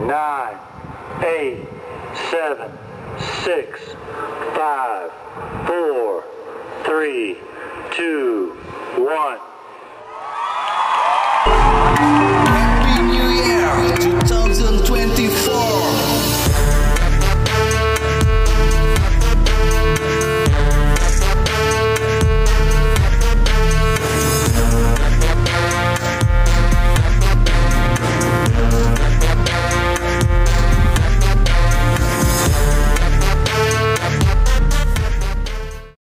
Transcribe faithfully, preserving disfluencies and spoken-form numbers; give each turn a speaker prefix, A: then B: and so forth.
A: nine, eight, seven, six, five, four, three, two, one.